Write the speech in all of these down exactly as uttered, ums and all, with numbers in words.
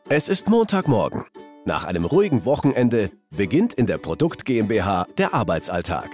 Es ist Montagmorgen. Nach einem ruhigen Wochenende beginnt in der Produkt GmbH der Arbeitsalltag.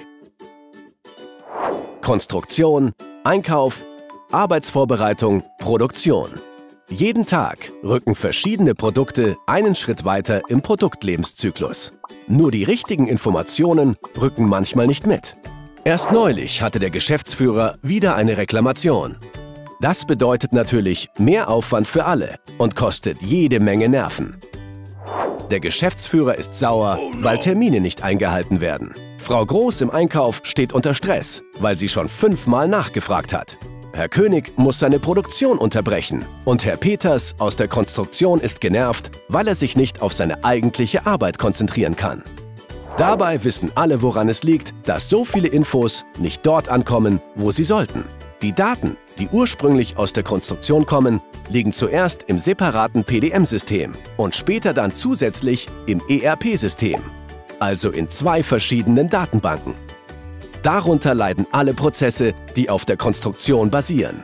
Konstruktion, Einkauf, Arbeitsvorbereitung, Produktion. Jeden Tag rücken verschiedene Produkte einen Schritt weiter im Produktlebenszyklus. Nur die richtigen Informationen rücken manchmal nicht mit. Erst neulich hatte der Geschäftsführer wieder eine Reklamation. Das bedeutet natürlich mehr Aufwand für alle und kostet jede Menge Nerven. Der Geschäftsführer ist sauer, weil Termine nicht eingehalten werden. Frau Groß im Einkauf steht unter Stress, weil sie schon fünfmal nachgefragt hat. Herr König muss seine Produktion unterbrechen und Herr Peters aus der Konstruktion ist genervt, weil er sich nicht auf seine eigentliche Arbeit konzentrieren kann. Dabei wissen alle, woran es liegt, dass so viele Infos nicht dort ankommen, wo sie sollten. Die Daten, die ursprünglich aus der Konstruktion kommen, liegen zuerst im separaten P D M-System und später dann zusätzlich im E R P-System, also in zwei verschiedenen Datenbanken. Darunter leiden alle Prozesse, die auf der Konstruktion basieren.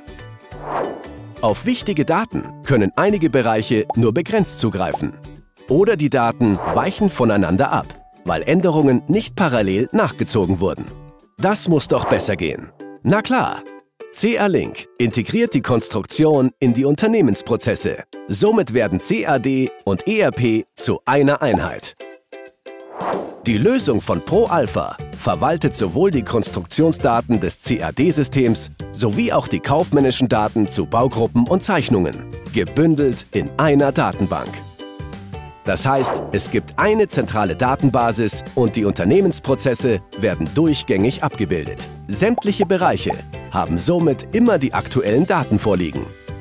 Auf wichtige Daten können einige Bereiche nur begrenzt zugreifen. Oder die Daten weichen voneinander ab, weil Änderungen nicht parallel nachgezogen wurden. Das muss doch besser gehen. Na klar! C A-Link integriert die Konstruktion in die Unternehmensprozesse. Somit werden C A D und E R P zu einer Einheit. Die Lösung von ProAlpha verwaltet sowohl die Konstruktionsdaten des C A D-Systems sowie auch die kaufmännischen Daten zu Baugruppen und Zeichnungen, gebündelt in einer Datenbank. Das heißt, es gibt eine zentrale Datenbasis und die Unternehmensprozesse werden durchgängig abgebildet. Sämtliche Bereiche haben somit immer die aktuellen Daten vorliegen.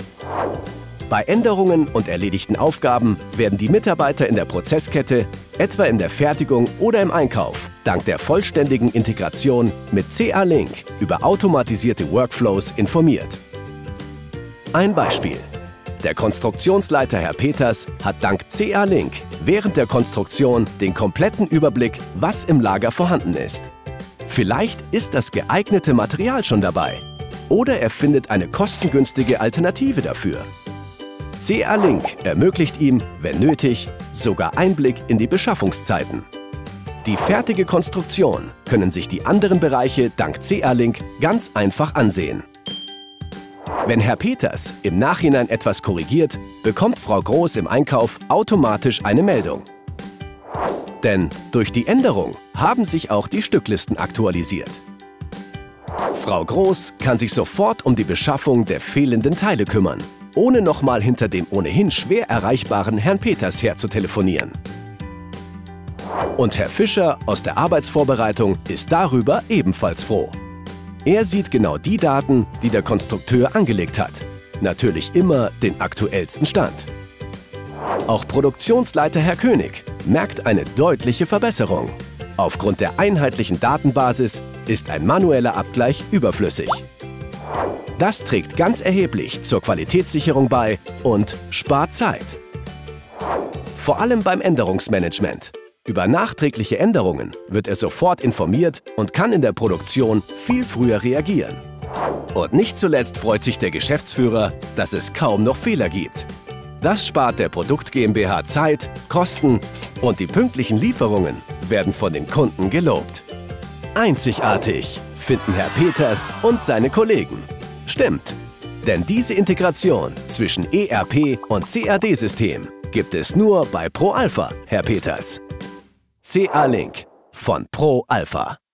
Bei Änderungen und erledigten Aufgaben werden die Mitarbeiter in der Prozesskette, etwa in der Fertigung oder im Einkauf, dank der vollständigen Integration mit C A-Link über automatisierte Workflows informiert. Ein Beispiel. Der Konstruktionsleiter Herr Peters hat dank C A-Link während der Konstruktion den kompletten Überblick, was im Lager vorhanden ist. Vielleicht ist das geeignete Material schon dabei oder er findet eine kostengünstige Alternative dafür. C A-Link ermöglicht ihm, wenn nötig, sogar Einblick in die Beschaffungszeiten. Die fertige Konstruktion können sich die anderen Bereiche dank C A-Link ganz einfach ansehen. Wenn Herr Peters im Nachhinein etwas korrigiert, bekommt Frau Groß im Einkauf automatisch eine Meldung. Denn durch die Änderung haben sich auch die Stücklisten aktualisiert. Frau Groß kann sich sofort um die Beschaffung der fehlenden Teile kümmern, ohne nochmal hinter dem ohnehin schwer erreichbaren Herrn Peters herzutelefonieren. Und Herr Fischer aus der Arbeitsvorbereitung ist darüber ebenfalls froh. Er sieht genau die Daten, die der Konstrukteur angelegt hat. Natürlich immer den aktuellsten Stand. Auch Produktionsleiter Herr König merkt eine deutliche Verbesserung. Aufgrund der einheitlichen Datenbasis ist ein manueller Abgleich überflüssig. Das trägt ganz erheblich zur Qualitätssicherung bei und spart Zeit. Vor allem beim Änderungsmanagement. Über nachträgliche Änderungen wird er sofort informiert und kann in der Produktion viel früher reagieren. Und nicht zuletzt freut sich der Geschäftsführer, dass es kaum noch Fehler gibt. Das spart der Produkt GmbH Zeit, Kosten und die pünktlichen Lieferungen werden von den Kunden gelobt. Einzigartig finden Herr Peters und seine Kollegen. Stimmt, denn diese Integration zwischen E R P und C A D-System gibt es nur bei ProAlpha, Herr Peters. C A-Link von ProAlpha.